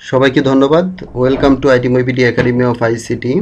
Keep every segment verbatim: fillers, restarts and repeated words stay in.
সবাইকে ধন্যবাদ। Welcome to IT মইপিটি একাডেমি অফ আইসিটি।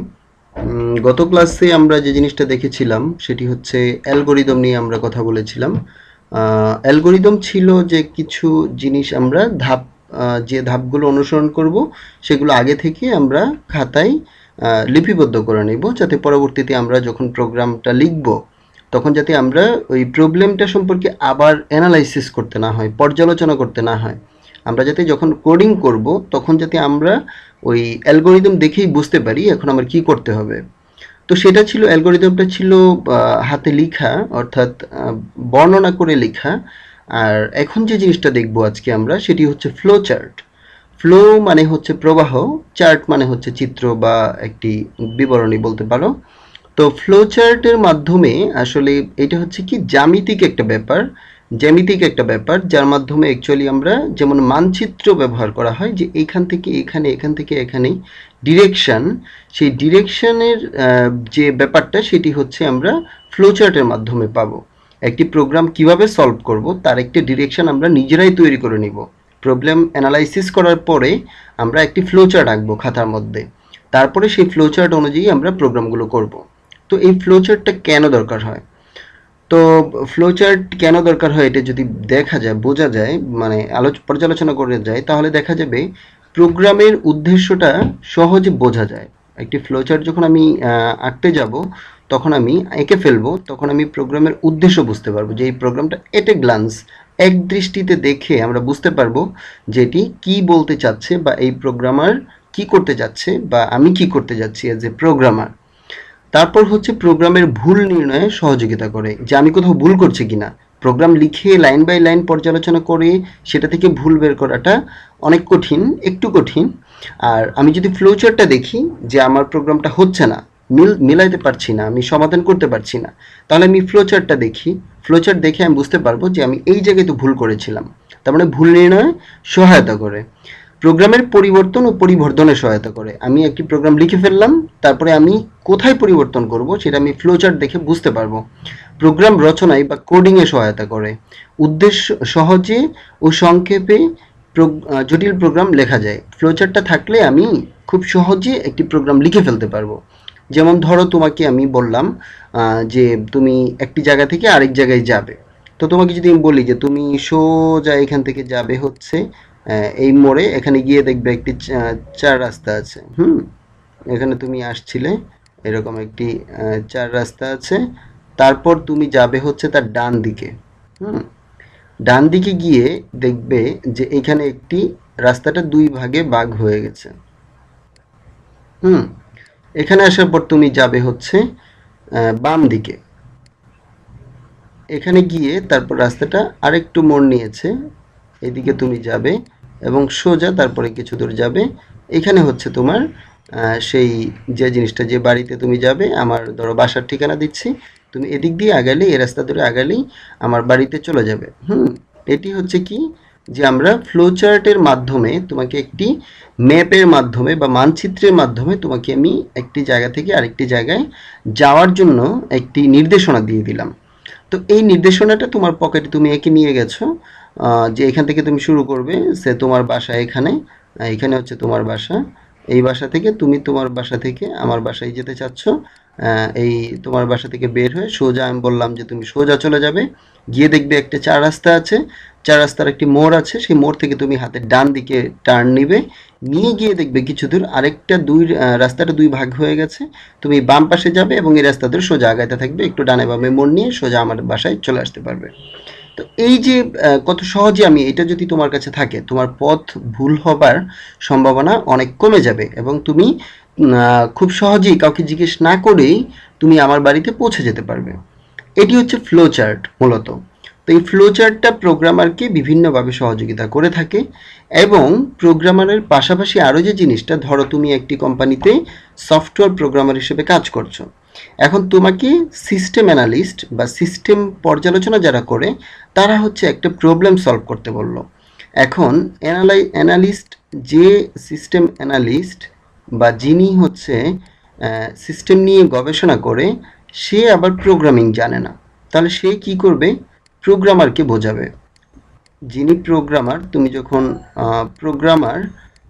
গত ক্লাসে আমরা যে জিনিসটা দেখেছিলাম সেটি হচ্ছে অ্যালগোরিদম নিয়ে আমরা কথা বলেছিলাম। অ্যালগোরিদম ছিল যে কিছু জিনিস আমরা ধাপ আহ, যে ধাপগুলো অনুসরণ করব সেগুলো আগে থেকে আমরা খাতায় আহ, লিপিবদ্ধ করে নেব, যাতে পরবর্তীতে আমরা যখন প্রোগ্রামটা লিখব তখন যাতে আমরা ওই প্রবলেমটা সম্পর্কে আবার অ্যানালাইসিস করতে না হয়, পর্যালোচনা করতে না হয়। আমরা যাতে যখন কোডিং করব তখন যাতে আমরা ওই অ্যালগোরিদম দেখেই বুঝতে পারি এখন আমার কি করতে হবে। তো সেটা ছিল, অ্যালগোরিদমটা ছিল আহ, হাতে লেখা, অর্থাৎ আহ, বর্ণনা করে লেখা। আর এখন যে জিনিসটা দেখব আজকে আমরা সেটি হচ্ছে ফ্লো চার্ট। ফ্লো মানে হচ্ছে প্রবাহ, চার্ট মানে হচ্ছে চিত্র বা একটি বিবরণী বলতে পারো। তো ফ্লো চার্টের মাধ্যমে আসলে এটা হচ্ছে কি জ্যামিতিক একটা ব্যাপার, জ্যামিতিক একটা ব্যাপার যার মাধ্যমে অ্যাকচুয়ালি আমরা যেমন মানচিত্র ব্যবহার করা হয় যে এইখান থেকে এখানে, এখান থেকে এখানে ডিরেকশন, সেই ডিরেকশনের যে ব্যাপারটা সেটি হচ্ছে আমরা ফ্লো চার্টের মাধ্যমে পাবো। একটি প্রোগ্রাম কিভাবে সলভ করব তার একটি ডিরেকশন আমরা নিজেরাই তৈরি করে নিব। প্রবলেম অ্যানালাইসিস করার পরে আমরা একটি ফ্লো চার্ট আঁকবো খাতার মধ্যে, তারপরে সেই ফ্লো চার্ট অনুযায়ী আমরা প্রোগ্রামগুলো করব। তো এই ফ্লো চার্টটা কেন দরকার হয়? তো ফ্লো চার্ট কেন দরকার হয় এটা যদি দেখা যায়, বোঝা যায়, মানে আলোচ পর্যালোচনা করে যায়, তাহলে দেখা যাবে প্রোগ্রামের উদ্দেশ্যটা সহজে বোঝা যায়। একটি ফ্লো চার্ট যখন আমি আহ, আঁকতে যাব, তখন আমি এঁকে ফেলবো, তখন আমি প্রোগ্রামের উদ্দেশ্য বুঝতে পারবো যে এই প্রোগ্রামটা এট এ গ্লান্স, এক দৃষ্টিতে দেখে আমরা বুঝতে পারবো যে এটি কী বলতে চাচ্ছে বা এই প্রোগ্রামার কি করতে যাচ্ছে বা আমি কি করতে যাচ্ছি অ্যাজ এ প্রোগ্রামার। তারপর হচ্ছে প্রোগ্রামের ভুল নির্ণয়ে সহযোগিতা করে, যে আমি কোথাও ভুল করছি কিনা। প্রোগ্রাম লিখে লাইন বাই লাইন পর্যালোচনা করে সেটা থেকে ভুল বের করাটা অনেক কঠিন, একটু কঠিন। আর আমি যদি ফ্লো চার্টটা দেখি যে আমার প্রোগ্রামটা হচ্ছে না, মিল মিলাইতে পারছি না, আমি সমাধান করতে পারছি না, তাহলে আমি ফ্লো চার্টটা দেখি। ফ্লো চার্ট দেখে আমি বুঝতে পারবো যে আমি এই জায়গায় তো ভুল করেছিলাম। তার মানে ভুল নির্ণয়ে সহায়তা করে। প্রোগ্রামের পরিবর্তন ও পরিবর্ধনে সহায়তা করে। আমি একটি প্রোগ্রাম লিখে ফেললাম, তারপরে আমি কোথায় পরিবর্তন করব সেটা আমি ফ্লোচার্ট দেখে বুঝতে পারবো। প্রোগ্রাম রচনায় বা কোডিংয়ে সহায়তা করে। উদ্দেশ্য সহজে ও সংক্ষেপে জটিল প্রোগ্রাম লেখা যায়। ফ্লোচার্টটা থাকলে আমি খুব সহজে একটি প্রোগ্রাম লিখে ফেলতে পারবো। যেমন ধরো তোমাকে আমি বললাম আহ, যে তুমি একটি জায়গা থেকে আরেক জায়গায় যাবে। তো তোমাকে যদি আমি বলি যে তুমি সোজা এখান থেকে যাবে হচ্ছে আহ, এই মোড়ে, এখানে গিয়ে দেখবে একটি চা- চার রাস্তা আছে। হুম, এখানে তুমি আসছিলে, এরকম একটি আহ, চার রাস্তা আছে। তারপর তুমি যাবে হচ্ছে তার ডান দিকে। হুম, ডান দিকে গিয়ে দেখবে যে এখানে একটি রাস্তাটা দুই ভাগে ভাগ হয়ে গেছে। হুম, এখানে আসার পর তুমি যাবে হচ্ছে আহ, বাম দিকে। এখানে গিয়ে তারপর রাস্তাটা আরেকটু মোড় নিয়েছে, এদিকে তুমি যাবে এবং সোজা তারপরে কিছু দূর যাবে। এখানে হচ্ছে তোমার আহ, সেই যে জিনিসটা, যে বাড়িতে তুমি যাবে, আমার ধরো বাসার ঠিকানা দিচ্ছি, তুমি এদিক দিয়ে আগালেই, এই রাস্তা ধরে আগালেই আমার বাড়িতে চলে যাবে। হুম, এটি হচ্ছে কি যে আমরা ফ্লো চার্টের মাধ্যমে তোমাকে একটি ম্যাপের মাধ্যমে বা মানচিত্রের মাধ্যমে তোমাকে আমি একটি জায়গা থেকে আরেকটি জায়গায় যাওয়ার জন্য একটি নির্দেশনা দিয়ে দিলাম। তো এই নির্দেশনাটা তোমার পকেটে তুমি এঁকে নিয়ে গেছো, আহ, যে এখান থেকে তুমি শুরু করবে, সে তোমার বাসা এখানে, আহ, এখানে হচ্ছে তোমার বাসা। এই বাসা থেকে তুমি তোমার বাসা থেকে আমার বাসায় যেতে চাচ্ছ। আহ, এই তোমার বাসা থেকে বের হয়ে সোজা, আমি বললাম যে তুমি সোজা চলে যাবে, গিয়ে দেখবে একটা চার রাস্তা আছে, চার রাস্তার একটি মোড় আছে, সেই মোড় থেকে তুমি হাতের ডান দিকে টার্ন নিবে, নিয়ে গিয়ে দেখবে কিছু দূর আরেকটা দুই আহ, রাস্তাটা দুই ভাগ হয়ে গেছে। তুমি বাম পাশে যাবে এবং এই রাস্তা ধরে সোজা আগাইতে থাকবে, একটু ডানে বামে মোড় নিয়ে সোজা আমার বাসায় চলে আসতে পারবে। তো এই যে আহ, কত সহজে আমি, এটা যদি তোমার কাছে থাকে, তোমার পথ ভুল হবার সম্ভাবনা অনেক কমে যাবে এবং তুমি উম, আহ, খুব সহজেই কাউকে জিজ্ঞেস না করেই তুমি আমার বাড়িতে পৌঁছে যেতে পারবে। এটি হচ্ছে ফ্লো চার্ট মূলত। তো এই ফ্লো চার্টটা প্রোগ্রামারকে বিভিন্নভাবে সহযোগিতা করে থাকে। এবং প্রোগ্রামারের পাশাপাশি আরও যে জিনিসটা, ধরো তুমি একটি কোম্পানিতে সফটওয়্যার প্রোগ্রামার হিসেবে কাজ করছো। এখন তোমাকে সিস্টেম অ্যানালিস্ট বা সিস্টেম পর্যালোচনা যারা করে, তারা হচ্ছে একটা প্রবলেম সলভ করতে বললো। এখন অ্যানালাই অ্যানালিস্ট, যে সিস্টেম অ্যানালিস্ট বা যিনি হচ্ছে সিস্টেম নিয়ে গবেষণা করে, সে আবার প্রোগ্রামিং জানে না। তাহলে সে কি করবে? প্রোগ্রামারকে বোঝাবে। যিনি প্রোগ্রামার, তুমি যখন প্রোগ্রামার,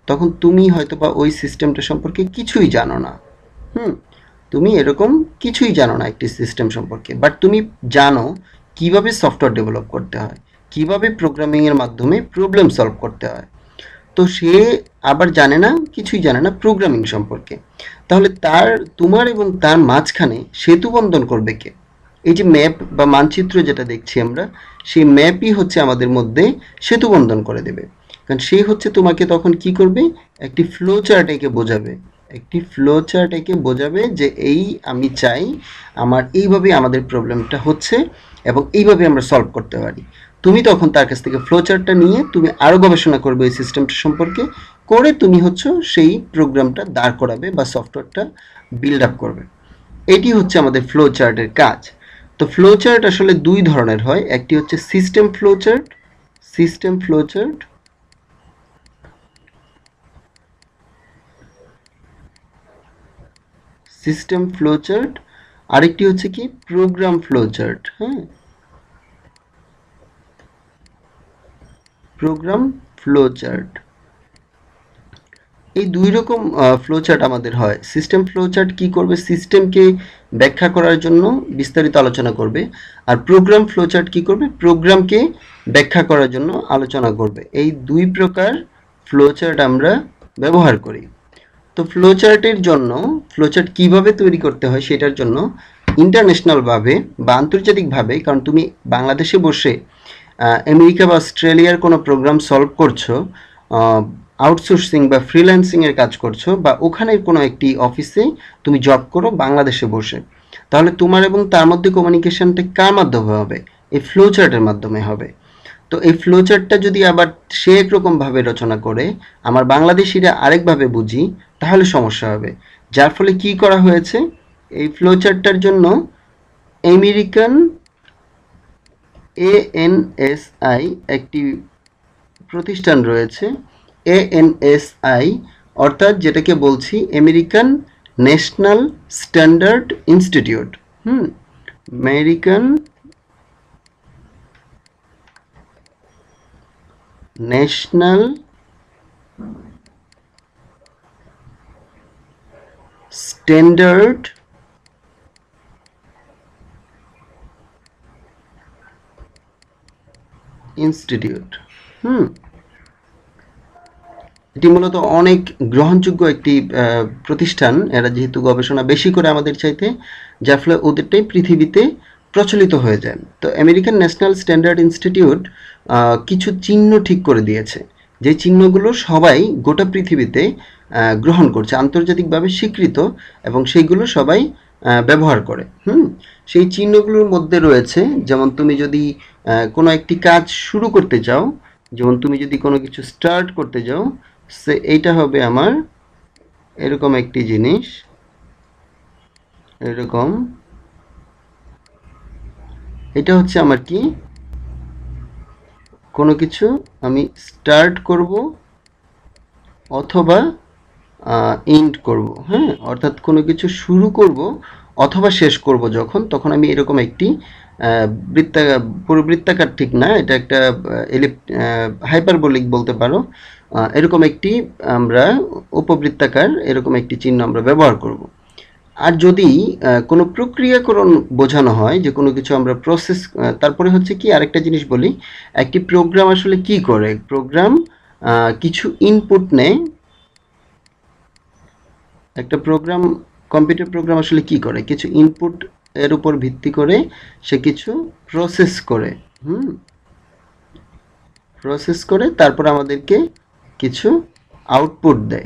তখন তুমি হয়তো বা ওই সিস্টেমটা সম্পর্কে কিছুই জানো না। হুম তুমি এরকম কিছুই জানো না একটি সিস্টেম সম্পর্কে, বাট তুমি জানো কিভাবে সফটওয়্যার ডেভেলপ করতে হয়, কিভাবে প্রোগ্রামিং এর মাধ্যমে প্রবলেম সলভ করতে হয়। তো সে আবার জানে না, কিছুই জানে না প্রোগ্রামিং সম্পর্কে। তাহলে তার তোমার এবং তার মাঝখানে সেতু বন্ধন করবে কে? এই যে ম্যাপ বা মানচিত্র যেটা দেখছি আমরা, সেই ম্যাপই হচ্ছে আমাদের মধ্যে সেতু বন্ধন করে দেবে। কারণ সে হচ্ছে তোমাকে তখন কি করবে, একটি ফ্লো চার্ট এঁকে বোঝাবে, একটি ফ্লো চার্ট এঁকে বোঝাবে যে এই আমি চাই আমার এইভাবে আমাদের প্রবলেমটা হচ্ছে এবং এইভাবে আমরা সলভ করতে পারি। তুমি তখন তার কাছ থেকে ফ্লো চার্টটা নিয়ে তুমি আরও গবেষণা করবে এই সিস্টেমটা সম্পর্কে, করে তুমি হচ্ছে সেই প্রোগ্রামটা দাঁড় করাবে বা সফটওয়্যারটা বিল্ড আপ করবে। এটি হচ্ছে আমাদের ফ্লো চার্টের কাজ। তো ফ্লো চার্ট আসলে দুই ধরনের হয়, একটি হচ্ছে system flow chart, system flow chart, system flow chart, আরেকটি হচ্ছে কি প্রোগ্রাম ফ্লো চার্ট। হ্যাঁ, প্রোগ্রাম ফ্লো চার্ট। এই দুই রকম ফ্লো চার্ট আমাদের হয়। সিস্টেম ফ্লো চার্ট কি করবে, সিস্টেমকে ব্যাখ্যা করার জন্য বিস্তারিত আলোচনা করবে, আর প্রোগ্রাম ফ্লো চার্ট কি করবে, প্রোগ্রামকে ব্যাখ্যা করার জন্য আলোচনা করবে। এই দুই প্রকার ফ্লো চার্ট আমরা ব্যবহার করি। তো ফ্লো চার্টের জন্য, ফ্লো চার্ট কীভাবে তৈরি করতে হয় সেটার জন্য ইন্টারন্যাশনালভাবে বা আন্তর্জাতিকভাবে, কারণ তুমি বাংলাদেশে বসে আমেরিকা বা অস্ট্রেলিয়ার কোনো প্রোগ্রাম সলভ করছো, আউটসোর্সিং বা ফ্রিল্যান্সিংয়ের কাজ করছো, বা ওখানের কোনো একটি অফিসে তুমি জব করো বাংলাদেশে বসে, তাহলে তোমার এবং তার মধ্যে কমিউনিকেশনটা কার মাধ্যমে হবে, এই ফ্লো চার্টের মাধ্যমে হবে। তো এই ফ্লো চার্টটা যদি আবার সে একরকমভাবে রচনা করে, আমার বাংলাদেশিরা আরেকভাবে বুঝি, তাহলে সমস্যা হবে। যার ফলে কি করা হয়েছে, এই ফ্লো চার্টটার জন্য আমেরিকান এএনএসআই একটি প্রতিষ্ঠান রয়েছে, এএনএসআই অর্থাৎ যেটাকে বলছি American National Standard Institute. Hmm American National Standard Institute. Hmm এটি মূলত অনেক গ্রহণযোগ্য একটি প্রতিষ্ঠান, এরা যেহেতু গবেষণা বেশি করে আমাদের চাইতে, যার ফলে ওদেরটাই পৃথিবীতে প্রচলিত হয়ে যায়। তো আমেরিকান ন্যাশনাল স্ট্যান্ডার্ড ইনস্টিটিউট কিছু চিহ্ন ঠিক করে দিয়েছে, যে চিহ্নগুলো সবাই গোটা পৃথিবীতে গ্রহণ করছে, আন্তর্জাতিকভাবে স্বীকৃত, এবং সেইগুলো সবাই ব্যবহার করে। হুম সেই চিহ্নগুলোর মধ্যে রয়েছে, যেমন তুমি যদি কোনো একটি কাজ শুরু করতে চাও, যেমন তুমি যদি কোনো কিছু স্টার্ট করতে যাও, সে এইটা হবে আমার এরকম একটি জিনিস, এরকম, এটা হচ্ছে আমার কি, কোনো কিছু আমি স্টার্ট করব অথবা এন্ড করব। হ্যাঁ, অর্থাৎ কোনো কিছু শুরু করব অথবা শেষ করব যখন, তখন আমি এরকম একটি বৃত্তা পুরো বৃত্তাকার ঠিক না, এটা একটা হাইপারবোলিক বলতে পারো, এরকম একটি আমরা উপবৃত্তাকার এরকম একটি চিহ্ন আমরা ব্যবহার করব। আর যদি কোনো প্রক্রিয়াকরণ বোঝানো হয়, যে কোনো কিছু আমরা প্রসেস, তারপরে হচ্ছে কি আরেকটা জিনিস বলি, একটি প্রোগ্রাম আসলে কি করে, প্রোগ্রাম কিছু ইনপুট নেয়, একটা প্রোগ্রাম, কম্পিউটার প্রোগ্রাম আসলে কি করে, কিছু ইনপুট এর উপর ভিত্তি করে সে কিছু প্রসেস করে। হুম প্রসেস করে তারপর আমাদেরকে কিছু আউটপুট দেয়।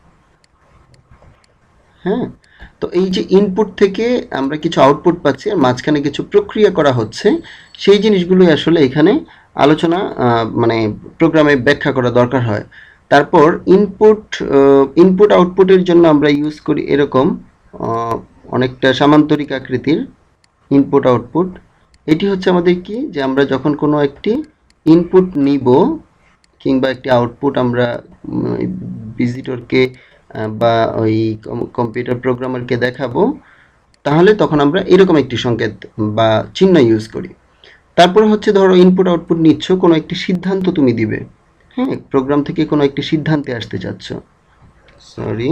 হ্যাঁ, তো এই যে ইনপুট থেকে আমরা কিছু আউটপুট পাচ্ছি আর মাঝখানে কিছু প্রক্রিয়া করা হচ্ছে, সেই জিনিসগুলোই আসলে এখানে আলোচনা মানে প্রোগ্রামে ব্যাখ্যা করা দরকার হয়। তারপর ইনপুট ইনপুট আউটপুটের জন্য আমরা ইউজ করি এরকম অনেকটা সামান্তরিক আকৃতির ইনপুট আউটপুট। এটি হচ্ছে আমাদের কি, যে আমরা যখন কোনো একটি ইনপুট নিব কিংবা একটি আউটপুট আমরা ভিজিটরকে বা ওই কম্পিউটার প্রোগ্রামারকে দেখাবো, তাহলে তখন আমরা এরকম একটি সংকেত বা চিহ্ন ইউজ করি। তারপরে হচ্ছে ধরো ইনপুট আউটপুট নিচ্ছ, কোনো একটি সিদ্ধান্ত তুমি দিবে। হ্যাঁ, প্রোগ্রাম থেকে কোনো একটি সিদ্ধান্তে আসতে চাচ্ছ। সরি,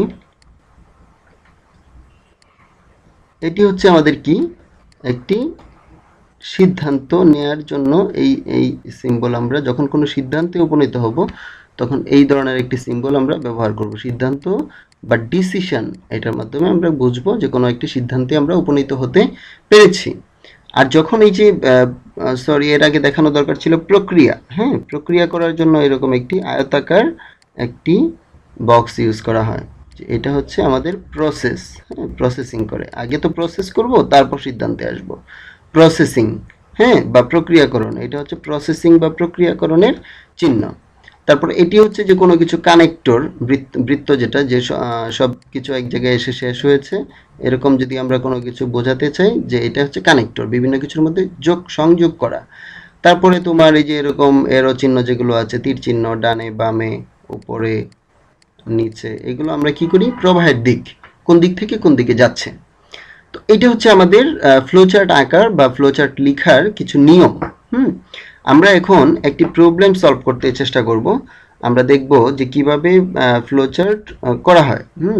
এটি হচ্ছে আমাদের কি একটি সিদ্ধান্ত নেয়ার জন্য এই এই সিম্বল আমরা যখন কোনো সিদ্ধান্তে উপনীত হব তখন এই ধরনের একটি সিম্বল আমরা ব্যবহার করব। সিদ্ধান্ত বা ডিসিশন, এটার মাধ্যমে আমরা বুঝবো যে কোনো একটি সিদ্ধান্তে আমরা উপনীত হতে পেরেছি। আর যখন এই যে সরি এর আগে দেখানো দরকার ছিল প্রক্রিয়া, হ্যাঁ, প্রক্রিয়া করার জন্য এরকম একটি আয়তাকার একটি বক্স ইউজ করা হয়। এটা হচ্ছে আমাদের প্রসেস, হ্যাঁ, প্রসেসিং করে। আগে তো প্রসেস করব, তারপর সিদ্ধান্তে আসব। প্রসেসিং, হ্যাঁ, বা প্রক্রিয়াকরণ, এটা হচ্ছে প্রসেসিং বা প্রক্রিয়াকরণের চিহ্ন। তারপর এটি হচ্ছে যে কোনো কিছু কানেক্টর, বৃত্ত বৃত্ত যেটা, যে সব কিছু এক জায়গায় এসে শেষ হয়েছে, এরকম যদি আমরা কোনো কিছু বোঝাতে চাই যে এটা হচ্ছে কানেক্টর, বিভিন্ন কিছুর মধ্যে যোগ সংযোগ করা। তারপরে তোমার এই যে এরকম এরো চিহ্ন যেগুলো আছে, তীর চিহ্ন, ডানে বামে উপরে নিচে, এগুলো আমরা কি করি, প্রবাহের দিক, কোন দিক থেকে কোন দিকে যাচ্ছে। তো এটা হচ্ছে আমাদের ফ্লোচার্ট আঁকার বা ফ্লোচার্ট লিখার কিছু নিয়ম। হুম, আমরা এখন একটি প্রবলেম সলভ করতে চেষ্টা করব। আমরা দেখব যে কিভাবে ফ্লোচার্ট করা হয়। হুম,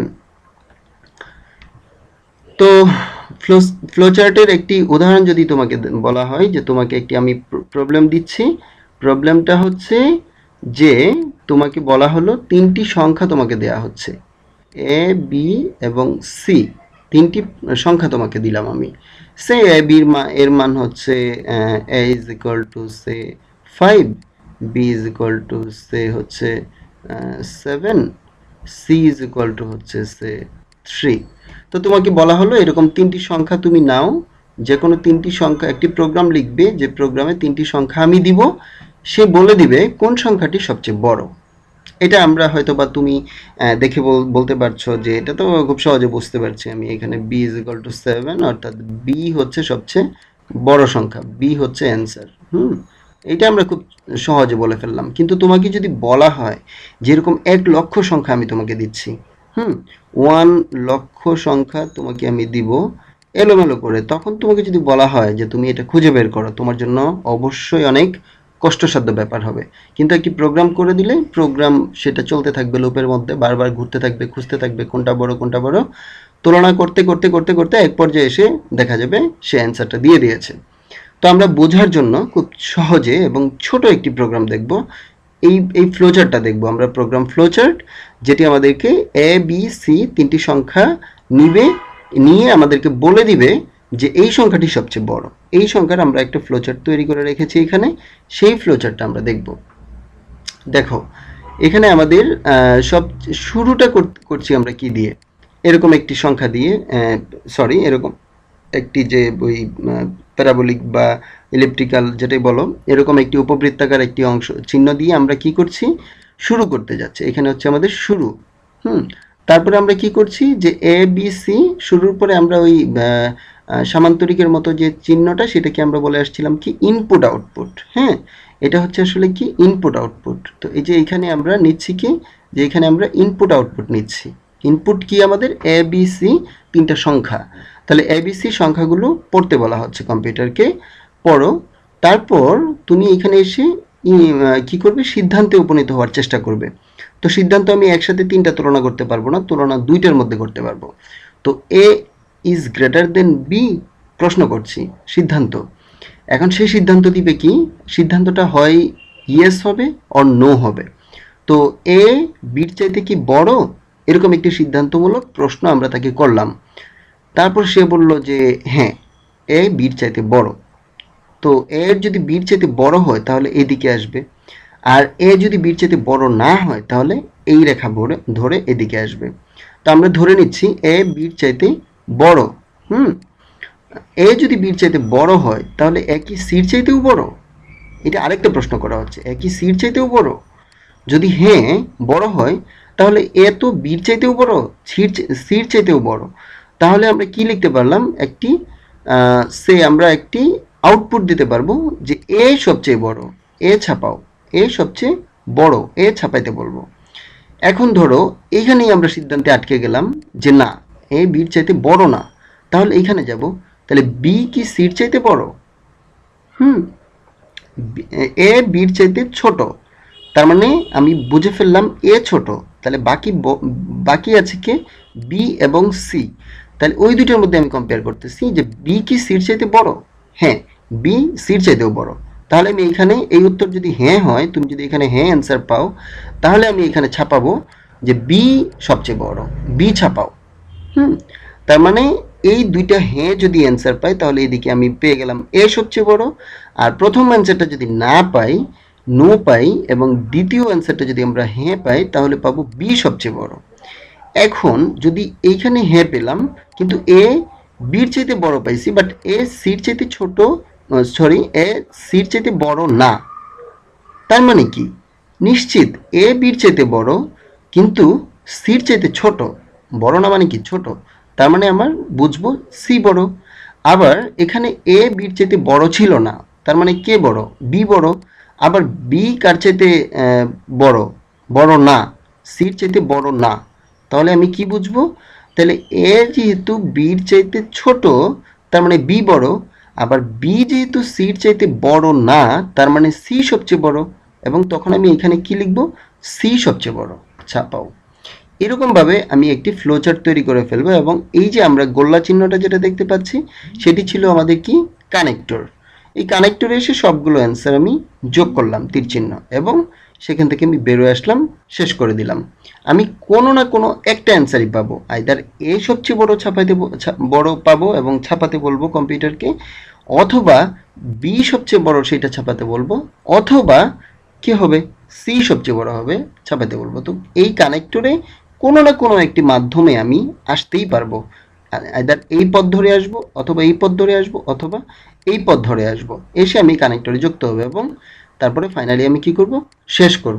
তো ফ্লো ফ্লোচার্টের একটি উদাহরণ যদি তোমাকে বলা হয় যে তোমাকে একটি আমি প্রবলেম দিচ্ছি, প্রবলেমটা হচ্ছে যে তোমাকে বলা হলো তিনটি সংখ্যা তোমাকে দেয়া হচ্ছে, এ বি এবং সি, তিনটি সংখ্যা তোমাকে দিলাম আমি। সে এ বির মান, এর মান হচ্ছে a is equal to say five, b is equal to say হচ্ছে seven, c is equal to হচ্ছে সে থ্রি। তো তোমাকে বলা হলো এরকম তিনটি সংখ্যা তুমি নাও, যে কোনো তিনটি সংখ্যা, একটি প্রোগ্রাম লিখবে যে প্রোগ্রামে তিনটি সংখ্যা আমি দিব, সে বলে দিবে কোন সংখ্যাটি সবচেয়ে বড়। এটা আমরা হয়তো বা তুমি দেখে বলতে পারছো যে এটা তো খুব সহজে বুঝতে পারছি আমি, এখানে b is equal to seven, অর্থাৎ বি হচ্ছে সবচেয়ে বড় সংখ্যা, বি হচ্ছে অ্যান্সার। হুম, এটা আমরা খুব সহজে বলে ফেললাম। কিন্তু তোমাকে যদি বলা হয় যেরকম এক লক্ষ সংখ্যা আমি তোমাকে দিচ্ছি, হুম, ওয়ান লক্ষ সংখ্যা তোমাকে আমি দিব এলোমেলো করে, তখন তোমাকে যদি বলা হয় যে তুমি এটা খুঁজে বের করো, তোমার জন্য অবশ্যই অনেক কষ্টসাধ্য ব্যাপার হবে। কিন্তু একটি প্রোগ্রাম করে দিলে প্রোগ্রাম সেটা চলতে থাকবে লুপের মধ্যে, বারবার ঘুরতে থাকবে, খুঁজতে থাকবে কোনটা বড় কোনটা বড়, তুলনা করতে করতে করতে করতে এক পর্যায়ে এসে দেখা যাবে সে অ্যান্সারটা দিয়ে দিয়েছে। তো আমরা বোঝার জন্য খুব সহজে এবং ছোট একটি প্রোগ্রাম দেখব, এই এই ফ্লোচার্টটা দেখব আমরা, প্রোগ্রাম ফ্লোচার্ট, যেটি আমাদেরকে এ বি সি তিনটি সংখ্যা নিবে, নিয়ে আমাদেরকে বলে দিবে যে এই সংখ্যাটি সবচেয়ে বড়। এই সংখ্যার আমরা একটা ফ্লোচার্ট তৈরি করে রেখেছি এখানে, সেই ফ্লোচার্টটা আমরা দেখব। দেখো এখানে আমাদের সব শুরুটা করছি আমরা কি দিয়ে, এরকম একটি সংখ্যা দিয়ে, সরি এরকম একটি যে ওই প্যারাবোলিক বা ইলেকট্রিক্যাল যেটাই বলো, এরকম একটি উপবৃত্তাকার একটি অংশ চিহ্ন দিয়ে আমরা কি করছি, শুরু করতে যাচ্ছি। এখানে হচ্ছে আমাদের শুরু। হুম, তারপরে আমরা কি করছি যে এ বি সি, শুরুর পরে আমরা ওই সামান্তরিকের মতো যে চিহ্নটা, সেটাকে আমরা বলে আসছিলাম কি ইনপুট আউটপুট। হ্যাঁ, এটা হচ্ছে আসলে কি ইনপুট আউটপুট। তো এই যে এখানে আমরা নিচ্ছি কি, যে এখানে আমরা ইনপুট আউটপুট নিচ্ছি। ইনপুট কি আমাদের এ বি সি তিনটা সংখ্যা, তাহলে এ বি সি সংখ্যাগুলো পড়তে বলা হচ্ছে কম্পিউটারকে, পড়ো। তারপর তুমি এখানে এসে কি করবে, সিদ্ধান্তে উপনীত হওয়ার চেষ্টা করবে। তো সিদ্ধান্ত আমি একসাথে তিনটা তুলনা করতে পারবো না, তুলনা দুইটার মধ্যে করতে পারবো। তো a is greater than b প্রশ্ন করছি, সিদ্ধান্ত। এখন সেই সিদ্ধান্ত দিবে কি, সিদ্ধান্তটা হয় ইয়েস হবে অর নো হবে। তো এ বির চাইতে কি বড়, এরকম একটি সিদ্ধান্তমূলক প্রশ্ন আমরা তাকে করলাম। তারপর সে বলল যে হ্যাঁ, এ বির চাইতে বড়। তো এর যদি বির চাইতে বড় হয় তাহলে এদিকে আসবে, আর এ যদি বির চাইতে বড় না হয় তাহলে এই রেখা ধরে ধরে এদিকে আসবে। তো আমরা ধরে নিচ্ছি এ বির চাইতে বড়। হুম, এ যদি বির চাইতে বড় হয় তাহলে এ কি সির চাইতেও বড়, এটা আরেকটা প্রশ্ন করা হচ্ছে, এ কি সির চাইতেও বড়। যদি হ্যাঁ বড় হয় তাহলে এ তো বির চাইতেও বড়, সির সির চাইতেও বড়। তাহলে আমরা কি লিখতে পারলাম, একটি সে আমরা একটি আউটপুট দিতে পারবো যে এ সবচেয়ে বড়, এ ছাপাও, এ সবচেয়ে বড়, এ ছাপাইতে বলবো। এখন ধরো এইখানেই আমরা সিদ্ধান্তে আটকে গেলাম যে না, এ বির চাইতে বড় না, তাহলে এইখানে যাব, তাহলে বি কি সির চাইতে বড়, হুম, এ বির চাইতে ছোট, তার মানে আমি বুঝে ফেললাম এ ছোট, তাহলে বাকি বাকি আছে কে, বি এবং সি। তাহলে ওই দুইটার মধ্যে আমি কম্পেয়ার করতেছি যে বি কি সির চাইতে বড়। হ্যাঁ, বি সির চাইতেও বড়। তাহলে আমি এখানে এই উত্তর যদি হ্যাঁ হয়, তুমি যদি এখানে হ্যাঁ অ্যান্সার পাও, তাহলে আমি এখানে ছাপাবো যে বি সবচেয়ে বড়, বি ছাপাও। হুম, তার মানে এই দুইটা হ্যাঁ যদি অ্যান্সার পাই, তাহলে এদিকে আমি পেয়ে গেলাম এ সবচেয়ে বড়। আর প্রথম অ্যান্সারটা যদি না পাই, নো পাই, এবং দ্বিতীয় অ্যান্সারটা যদি আমরা হ্যাঁ পাই, তাহলে পাবো বি সবচেয়ে বড়। এখন যদি এইখানে হ্যাঁ পেলাম, কিন্তু এ বির চাইতে বড় পাইছি, বাট এ সির চাইতে ছোট, সরি এ সির চাইতে বড় না। তার মানে কি, নিশ্চিত এ বির চাইতে বড়, কিন্তু সির চাইতে ছোট। বড় না মানে কি, ছোট। তার মানে আমার বুঝবো সি বড়। আবার এখানে এ বির চাইতে বড় ছিল না, তার মানে কে বড়, বি বড়। আবার বি কার চাইতে বড়, বড় না, সির চাইতে বড় না। তাহলে আমি কি বুঝবো, তাহলে এ যেহেতু বির চাইতে ছোট, তার মানে বি বড়। আবার বি যেহেতু সির চাইতে বড় না, তার মানে সি সবচেয়ে বড়। এবং তখন আমি এখানে কি লিখবো, সি সবচেয়ে বড়, ছাপাও। এরকমভাবে আমি একটি ফ্লোচার্ট তৈরি করে ফেলবো। এবং এই যে আমরা গোল্লা চিহ্নটা যেটা দেখতে পাচ্ছি, সেটি ছিল আমাদের কি, কানেক্টর। এই কানেক্টরে এসে সবগুলো অ্যান্সার আমি যোগ করলাম তীর চিহ্ন, এবং সেখান থেকে আমি বেরোয় আসলাম, শেষ করে দিলাম। আমি কোনো না কোনো একটা অ্যান্সারই পাবো, আইদার এ সবচেয়ে বড় ছাপাইতে বড় পাবো এবং ছাপাতে বলবো কম্পিউটারকে, অথবা বি সবচেয়ে বড় সেটা ছাপাতে বলবো, অথবা কি হবে, সি সবচেয়ে বড় হবে, ছাপাতে বলবো। তো এই কানেক্টরে কোনো না কোনো একটি মাধ্যমে আমি আসতেই পারবো, আইদার এই পথ ধরে আসবো, অথবা এই পথ ধরে আসবো, অথবা এই পথ ধরে আসবো, এসে আমি কানেক্টরে যুক্ত হবে, এবং তারপরে ফাইনালি আমি কি করব, শেষ করব।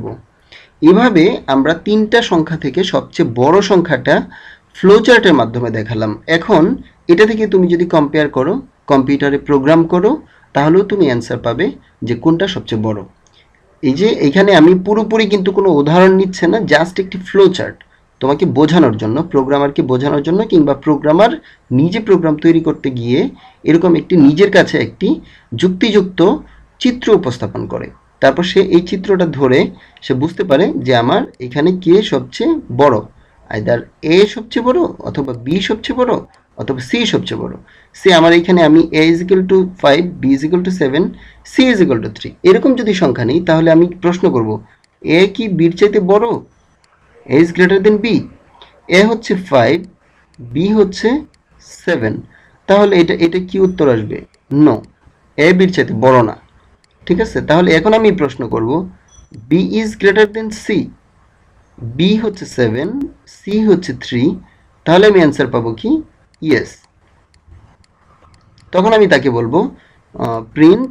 এভাবে আমরা তিনটা সংখ্যা থেকে সবচেয়ে বড় সংখ্যাটা ফ্লোচার্টের মাধ্যমে দেখালাম। এখন এটা থেকে তুমি যদি কম্পেয়ার করো, কম্পিউটারে প্রোগ্রাম করো, তাহলেও তুমি অ্যান্সার পাবে যে কোনটা সবচেয়ে বড়। এই যে এখানে আমি পুরোপুরি কিন্তু কোনো উদাহরণ নিচ্ছে না, জাস্ট একটি ফ্লোচার্ট তোমাকে বোঝানোর জন্য, প্রোগ্রামারকে বোঝানোর জন্য, কিংবা প্রোগ্রামার নিজে প্রোগ্রাম তৈরি করতে গিয়ে এরকম একটি নিজের কাছে একটি যুক্তিযুক্ত চিত্র উপস্থাপন করে। তারপর সে এই চিত্রটা ধরে সে বুঝতে পারে যে আমার এখানে কে সবচেয়ে বড়, আইদার এ সবচেয়ে বড়, অথবা বি সবচেয়ে বড়, অথবা সি সবচেয়ে বড়। সে আমার এখানে আমি a is equal to five, b is equal to seven, c is equal to three, এরকম যদি সংখ্যা নেই, তাহলে আমি প্রশ্ন করব, এ কি বির চাইতে বড়, a is greater than b. A হচ্ছে ফাইভ, বি হচ্ছে সেভেন, তাহলে এটা এটা কি উত্তর আসবে, নো, এ বির চাইতে বড় না। ঠিক আছে, তাহলে এখন আমি প্রশ্ন করব, b is greater than c, b হচ্ছে সেভেন, সি হচ্ছে থ্রি, তাহলে আমি অ্যান্সার পাবো কি, ইয়েস। তখন আমি তাকে বলবো প্রিন্ট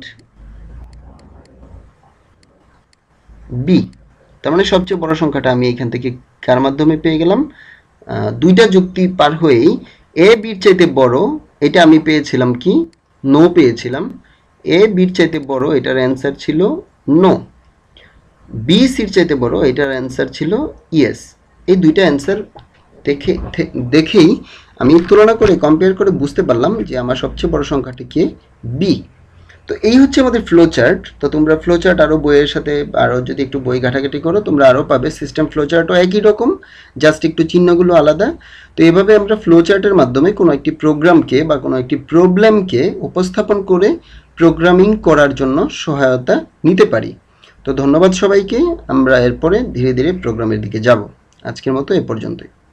বি। তার মানে সবচেয়ে বড় সংখ্যাটা আমি এখান থেকে কার মাধ্যমে পেয়ে গেলাম, দুইটা যুক্তি পার হয়েই এ বির চাইতে বড়, এটা আমি পেয়েছিলাম কি, নো পেয়েছিলাম। এ বির চাইতে বড়, এটার অ্যান্সার ছিল নো। বি সির চাইতে বড়, এটার অ্যান্সার ছিল ইয়েস। এই দুইটা অ্যান্সার দেখে দেখেই আমি তুলনা করে কম্পেয়ার করে বুঝতে পারলাম যে আমার সবচেয়ে বড় সংখ্যাটি কে, বি। তো এই হচ্ছে আমাদের ফ্লো চার্ট। তো তোমরা ফ্লো চার্ট আরও বইয়ের সাথে আরও যদি একটু বই ঘাটাঘাটি করো, তোমরা আরও পাবে। সিস্টেম ফ্লো চার্টও একই রকম, জাস্ট একটু চিহ্নগুলো আলাদা। তো এভাবে আমরা ফ্লো চার্টের মাধ্যমে কোনো একটি প্রোগ্রামকে বা কোনো একটি প্রবলেমকে উপস্থাপন করে প্রোগ্রামিং করার জন্য সহায়তা নিতে পারি। তো ধন্যবাদ সবাইকে। আমরা এরপরে ধীরে ধীরে প্রোগ্রামের দিকে যাব। আজকের মতো এ পর্যন্তই।